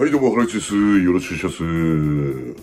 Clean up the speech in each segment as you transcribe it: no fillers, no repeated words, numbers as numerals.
はいどうも、ハライチです。よろしくお願いします。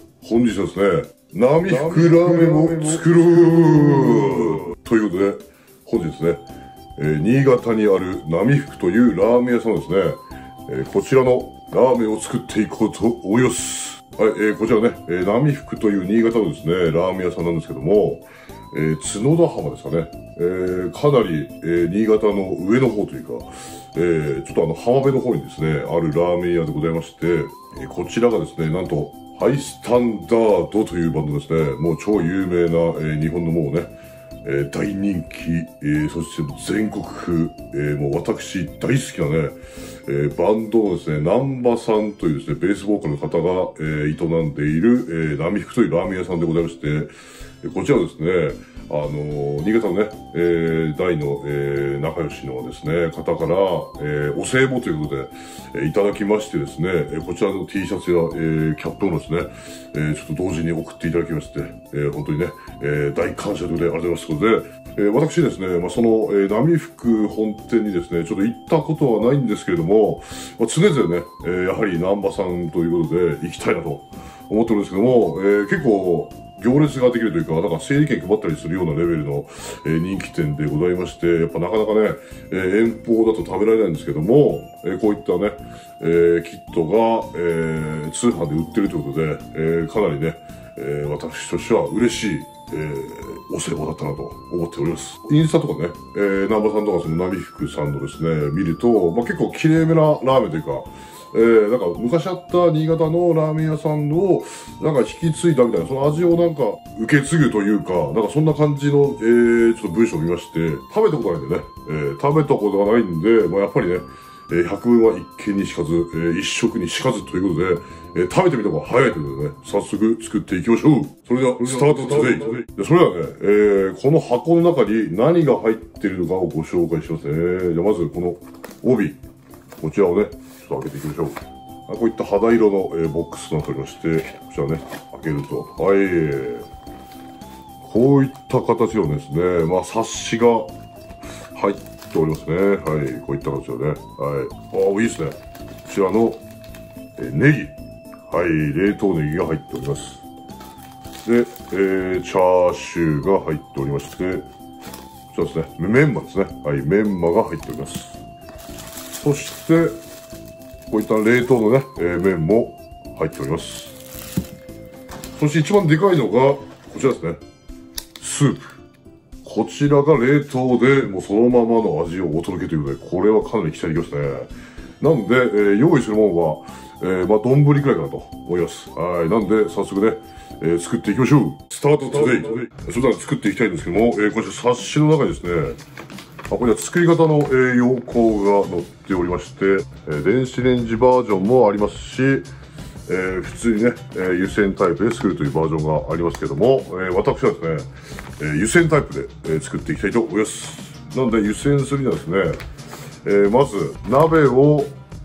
本日はですね、波福ラーメンを作ろうということで、本日ね、新潟にある波福というラーメン屋さんですね、こちらのラーメンを作っていこうと思います。はい、こちらね、波福という新潟のですね、ラーメン屋さんなんですけども、角田浜ですかね、かなり、新潟の上の方というか、ちょっと浜辺の方にですね、あるラーメン屋でございまして、こちらがですね、なんと、ハイスタンダードというバンドですね、もう超有名な、日本のもうね、大人気、そして全国区、もう私大好きなね、バンドのですね、南波さんというですね、ベースボーカルの方が、営んでいる、波福というラーメン屋さんでございまして、こちらですね、新潟のね、大の、仲良しのですね、方から、お歳暮ということで、いただきましてですね、こちらの T シャツや、キャップをですね、ちょっと同時に送っていただきまして、本当にね、大感謝ということでありがとうございますので、私ですね、その、波福本店にですね、ちょっと行ったことはないんですけれども、常々ね、やはり南波さんということで行きたいなと思ってるんですけども、結構、行列ができるというか、なんか整理券配ったりするようなレベルの、人気店でございまして、やっぱなかなかね、遠方だと食べられないんですけども、こういったね、キットが、通販で売ってるということで、かなりね、私としては嬉しい、お歳暮だったなと思っております。インスタとかね、南波さんとかその波福さんのですね、見ると、結構綺麗めなラーメンというか、なんか昔あった新潟のラーメン屋さんをなんか引き継いだみたいな、その味をなんか受け継ぐというか、なんかそんな感じの、ちょっと文章を見まして、食べたことないんでね、食べたことがないんで、やっぱりね、百聞は一見にしかず、一食にしかずということで、食べてみた方が早いということでね、早速作っていきましょう。それでは、スタートトゥデイ。それではね、この箱の中に何が入っているのかをご紹介しますね。じゃあまずこの帯、こちらをね、開けていきましょう。こういった肌色の、ボックスとなっておりまして、こちらね、開けると、はい、こういった形のですね、冊子が入っておりますね。はい、こういった形でね。はい。いいですね。こちらの、ネギ。はい、冷凍ネギが入っております。で、チャーシューが入っておりまして、こちらですね、メンマですね。はい、メンマが入っております。そして、こういった冷凍のね、麺も入っております。そして一番でかいのが、こちらですね。スープ。こちらが冷凍で、もうそのままの味をお届けということで、これはかなり期待できますね。なので、用意するものは、丼くらいかなと思います。はい。なんで、早速ね、作っていきましょう。スタートトゥデイ。それでは作っていきたいんですけども、こちら冊子の中にですね、これは作り方の、要項が載っておりまして、電子レンジバージョンもありますし、普通にね、湯煎タイプで作るというバージョンがありますけども、私はですね、湯煎タイプで、作っていきたいと思います。なので湯煎するにはですね、まず鍋を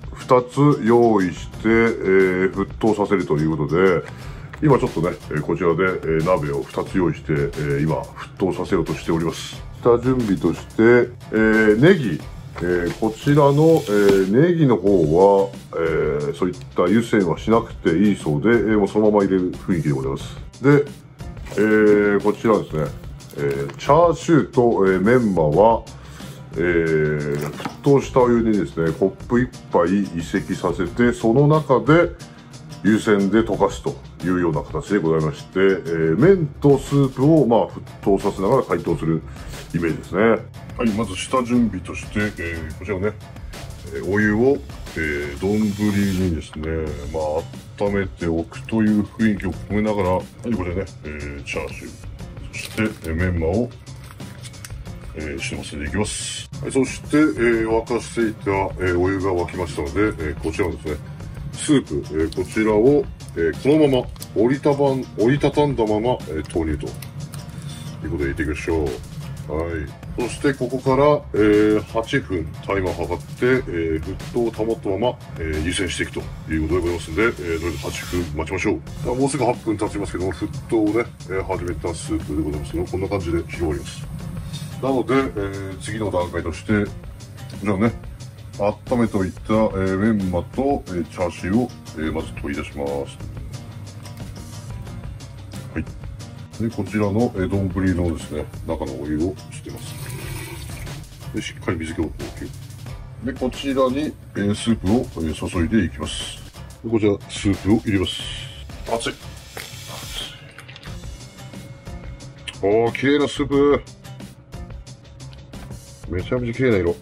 2つ用意して、沸騰させるということで、今ちょっとね、こちらで、鍋を2つ用意して、今沸騰させようとしております。下準備として、ネギ、こちらの、ネギの方は、そういった湯煎はしなくていいそうで、もうそのまま入れる雰囲気でございます。で、こちらですね、チャーシューと、メンマは、沸騰したお湯にですね、コップ1杯移籍させて、その中で湯煎で溶かすというような形でございまして、麺とスープを沸騰させながら解凍するイメージですね。はい、まず下準備として、こちらね、お湯を、丼にですね、温めておくという雰囲気を込めながら、はい、これね、チャーシュー、そして、メンマを、染ませていきます。はい、そして、沸かしていた、お湯が沸きましたので、こちらですね、スープ、こちらを、このまま折りたたんだまま、投入ということで入れていきましょう。はい。そしてここから、8分タイマー測って、沸騰を保ったまま、湯煎していくということでございますので、とりあえず8分待ちましょう。もうすぐ8分経ちますけども、沸騰をね、始めたスープでございますけど、こんな感じで広がります。なので、次の段階として、こちらね、 温めておいた、メンマと、チャーシューを、まず取り出します。はい。で、こちらの、丼のですね、中のお湯を捨てます。で、しっかり水気を取る。で、こちらに、スープを、注いでいきます。で、こちら、スープを入れます。熱い。おー、綺麗なスープ。めちゃめちゃ綺麗な色。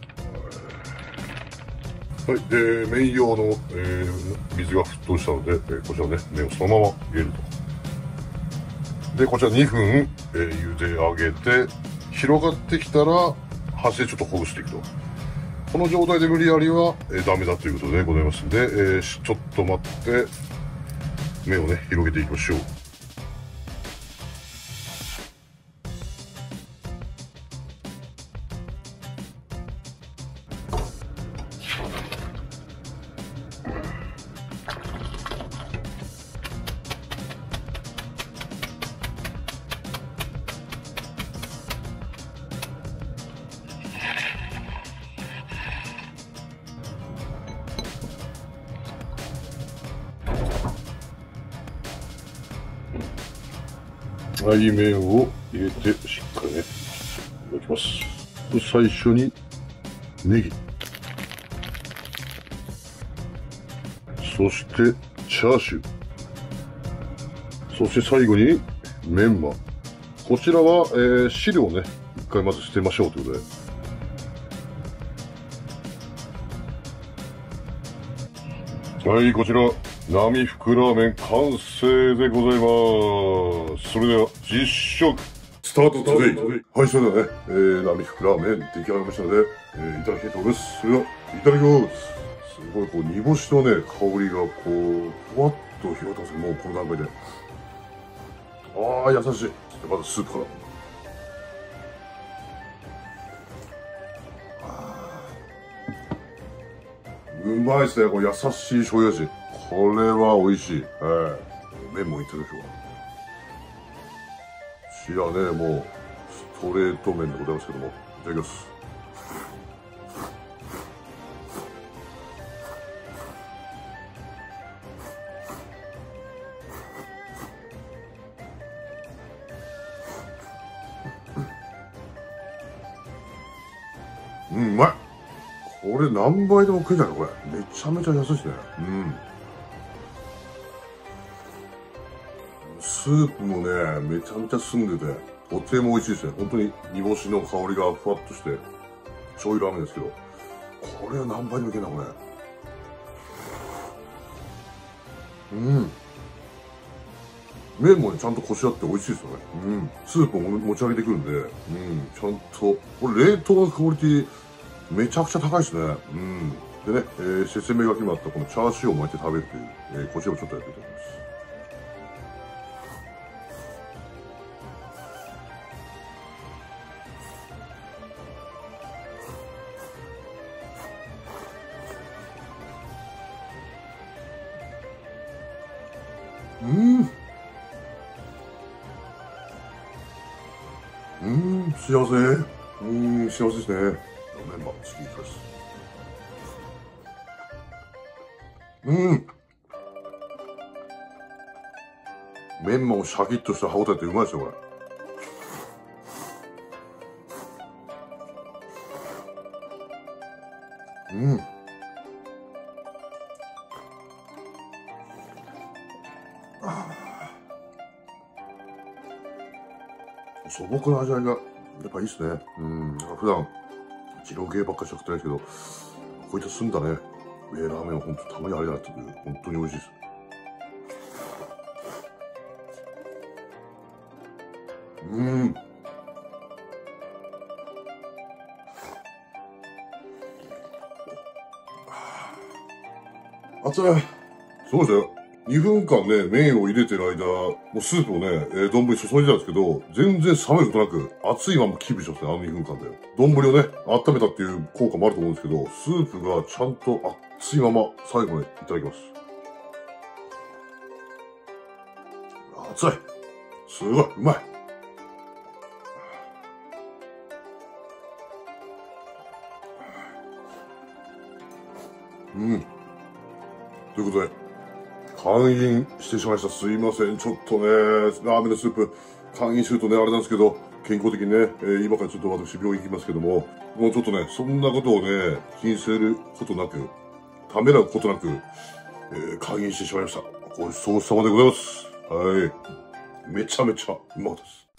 はい、で、麺用の、水が沸騰したので、こちらね、麺をそのまま入れると。で、こちら2分、茹で上げて、広がってきたら、端でちょっとほぐしていくと。この状態で無理やりは、ダメだということでございますんで、ちょっと待って、麺をね、広げていきましょう。はい、麺を入れて、しっかりね、いただきます。最初に、ネギ。そして、チャーシュー。そして最後に、メンマ。こちらは、汁をね、一回まず捨てましょうということで。はい、こちら、波福ラーメン完成でございます。それでは、実食スタートトゥデイ。はい、それではね、波福ラーメン出来上がりましたので、いただきたいと思います。それでは、いただきます。すごい、こう、煮干しのね、香りが、こう、ふわっと広がってますね、もうこの段階で。ああ、優しい。まずスープから。うまいですね、これ優しい醤油味。これは美味しい。麺もいただくわ。こちらね、もう、ストレート麺でございますけども、いただきます。うまい。これ何倍でも食えちゃうね、これ。めちゃめちゃ優しいですね。スープもね、めちゃめちゃ澄んでて、とても美味しいですね。本当に煮干しの香りがふわっとして、醤油ラーメンですけど、これは何倍でもいけんな、これ。麺もね、ちゃんとコシあって美味しいですよね。スープも持ち上げてくるんで、ちゃんと、これ冷凍のクオリティ、めちゃくちゃ高いですね。でね、説明書きにもあったこのチャーシューを巻いて食べるという、こちらをちょっとやっていただきます。幸せ。幸せですね。メンマ、次いきます。メンマもシャキッとした歯応えってうまいですよ、これ。素朴な味わいが、やっぱいいっすね。普段、二郎系ばっかりしか食ってないですけど、こういった澄んだね、ラーメンは本当たまにあれだなっていう、本当に美味しいです。熱い。そうですよ。2分間ね、麺を入れてる間、もうスープをね、丼に注いでたんですけど、全然冷めることなく、熱いままキープしてますね、あの2分間で。丼をね、温めたっていう効果もあると思うんですけど、スープがちゃんと熱いまま、最後までいただきます。熱い。すごい、うまい。 ということで、勧飲してしまいました。すいません。ちょっとね、ラーメンのスープ、勧飲するとね、あれなんですけど、健康的にね、今からちょっと私病院行きますけども、もうちょっとね、そんなことをね、気にすることなく、ためらうことなく、勧飲してしまいました。ごちそうさまでございます。はい。めちゃめちゃうまかったです。